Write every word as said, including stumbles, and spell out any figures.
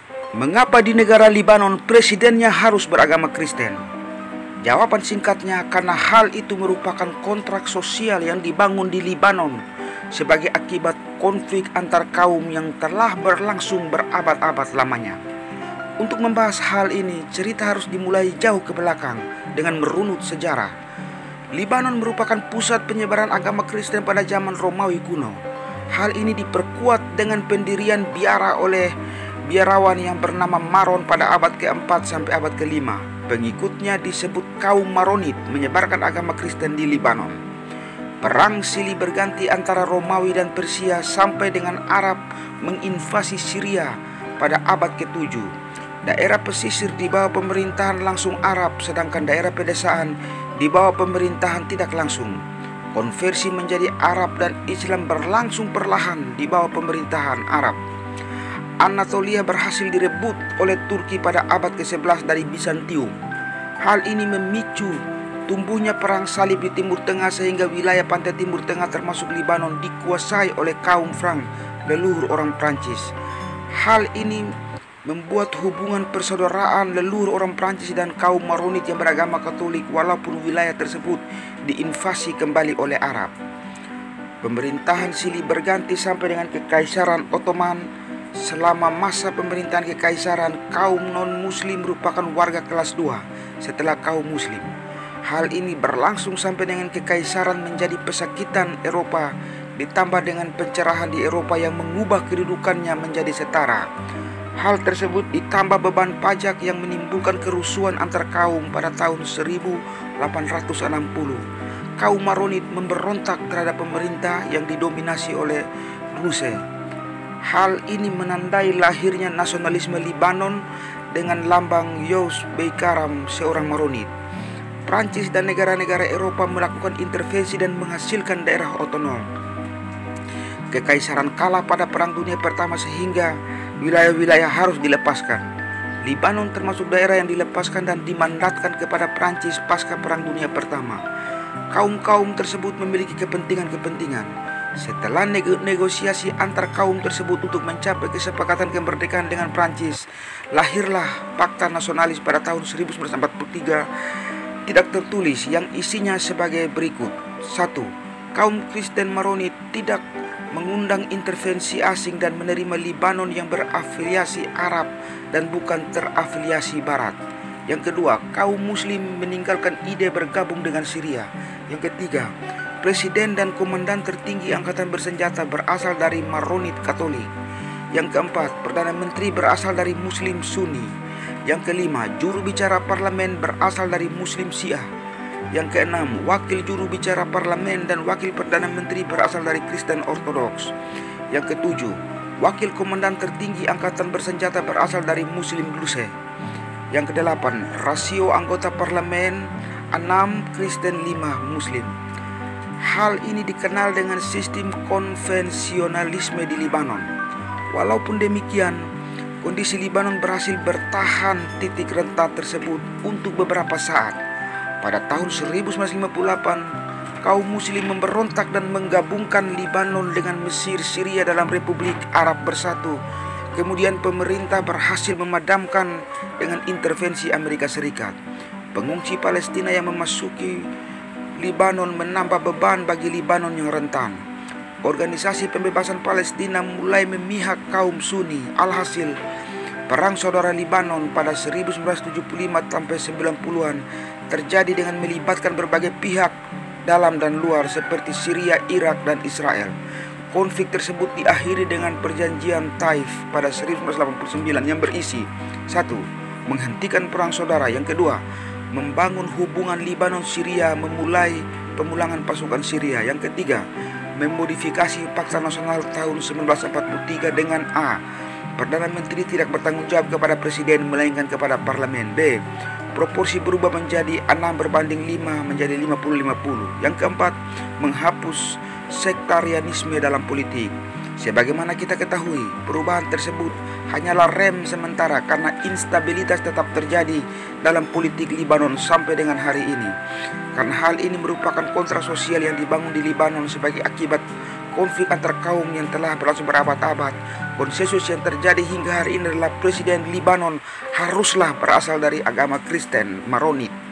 Mengapa di negara Libanon presidennya harus beragama Kristen? Jawaban singkatnya, karena hal itu merupakan kontrak sosial yang dibangun di Libanon sebagai akibat konflik antar kaum yang telah berlangsung berabad-abad lamanya. Untuk membahas hal ini, cerita harus dimulai jauh ke belakang dengan merunut sejarah. Libanon merupakan pusat penyebaran agama Kristen pada zaman Romawi kuno. Hal ini diperkuat dengan pendirian biara oleh biarawan yang bernama Maron pada abad keempat sampai abad kelima. Pengikutnya disebut kaum Maronit menyebarkan agama Kristen di Libanon. Perang silih berganti antara Romawi dan Persia sampai dengan Arab menginvasi Syria pada abad ketujuh. Daerah pesisir di bawah pemerintahan langsung Arab, sedangkan daerah pedesaan di bawah pemerintahan tidak langsung. Konversi menjadi Arab dan Islam berlangsung perlahan di bawah pemerintahan Arab. Anatolia berhasil direbut oleh Turki pada abad kesebelas dari Bizantium. Hal ini memicu tumbuhnya perang salib di Timur Tengah sehingga wilayah pantai Timur Tengah termasuk Libanon dikuasai oleh kaum Frank, leluhur orang Prancis. Hal ini membuat hubungan persaudaraan leluhur orang Prancis dan kaum Maronit yang beragama Katolik walaupun wilayah tersebut diinvasi kembali oleh Arab. Pemerintahan silih berganti sampai dengan Kekaisaran Ottoman. Selama masa pemerintahan kekaisaran, kaum non-muslim merupakan warga kelas dua setelah kaum muslim. Hal ini berlangsung sampai dengan kekaisaran menjadi pesakitan Eropa, ditambah dengan pencerahan di Eropa yang mengubah kedudukannya menjadi setara. Hal tersebut ditambah beban pajak yang menimbulkan kerusuhan antar kaum pada tahun seribu delapan ratus enam puluh. Kaum Maronit memberontak terhadap pemerintah yang didominasi oleh Druze. Hal ini menandai lahirnya nasionalisme Libanon dengan lambang Yous Beikaram, seorang Maronit. Prancis dan negara-negara Eropa melakukan intervensi dan menghasilkan daerah otonom. Kekaisaran kalah pada Perang Dunia Pertama sehingga wilayah-wilayah harus dilepaskan. Libanon termasuk daerah yang dilepaskan dan dimandatkan kepada Prancis pasca Perang Dunia Pertama. Kaum-kaum tersebut memiliki kepentingan-kepentingan. Setelah negosiasi antar kaum tersebut untuk mencapai kesepakatan kemerdekaan dengan Prancis, lahirlah Fakta Nasionalis pada tahun seribu sembilan ratus empat puluh tiga tidak tertulis yang isinya sebagai berikut. Satu. Kaum Kristen Maronit tidak mengundang intervensi asing dan menerima Libanon yang berafiliasi Arab dan bukan terafiliasi Barat. Yang kedua, kaum Muslim meninggalkan ide bergabung dengan Syria. Yang ketiga, Presiden dan komandan tertinggi angkatan bersenjata berasal dari Maronit Katolik. Yang keempat, Perdana Menteri berasal dari Muslim Sunni. Yang kelima, juru bicara parlemen berasal dari Muslim Syiah. Yang keenam, wakil juru bicara parlemen dan wakil Perdana Menteri berasal dari Kristen Ortodoks. Yang ketujuh, wakil komandan tertinggi angkatan bersenjata berasal dari Muslim Druze. Yang kedelapan, rasio anggota parlemen enam Kristen lima Muslim. Hal ini dikenal dengan sistem konvensionalisme di Libanon. Walaupun demikian, kondisi Libanon berhasil bertahan titik rentan tersebut untuk beberapa saat. Pada tahun seribu sembilan ratus lima puluh delapan, kaum Muslim memberontak dan menggabungkan Libanon dengan Mesir, Syria dalam Republik Arab Bersatu. Kemudian pemerintah berhasil memadamkan dengan intervensi Amerika Serikat. Pengungsi Palestina yang memasuki Libanon menambah beban bagi Libanon yang rentan. Organisasi pembebasan Palestina mulai memihak kaum Sunni. Alhasil, Perang Saudara Libanon pada seribu sembilan ratus tujuh puluh lima sampai sembilan puluhan terjadi dengan melibatkan berbagai pihak dalam dan luar seperti Syria, Irak, dan Israel. Konflik tersebut diakhiri dengan perjanjian Taif pada seribu sembilan ratus delapan puluh sembilan yang berisi: satu. Menghentikan perang saudara. Yang kedua, membangun hubungan Libanon-Syria, memulai pemulangan pasukan Syria. Yang ketiga, memodifikasi Fakta Nasional tahun seribu sembilan ratus empat puluh tiga dengan A. Perdana Menteri tidak bertanggung jawab kepada Presiden melainkan kepada Parlemen. B. Proporsi berubah menjadi enam berbanding lima menjadi lima puluh lima puluh. Yang keempat, menghapus sektarianisme dalam politik. Sebagaimana kita ketahui, perubahan tersebut hanyalah rem sementara karena instabilitas tetap terjadi dalam politik Libanon sampai dengan hari ini. Karena hal ini merupakan kontrak sosial yang dibangun di Libanon sebagai akibat konflik antar kaum yang telah berlangsung berabad-abad. Konsensus yang terjadi hingga hari ini adalah Presiden Lebanon haruslah berasal dari agama Kristen Maronit.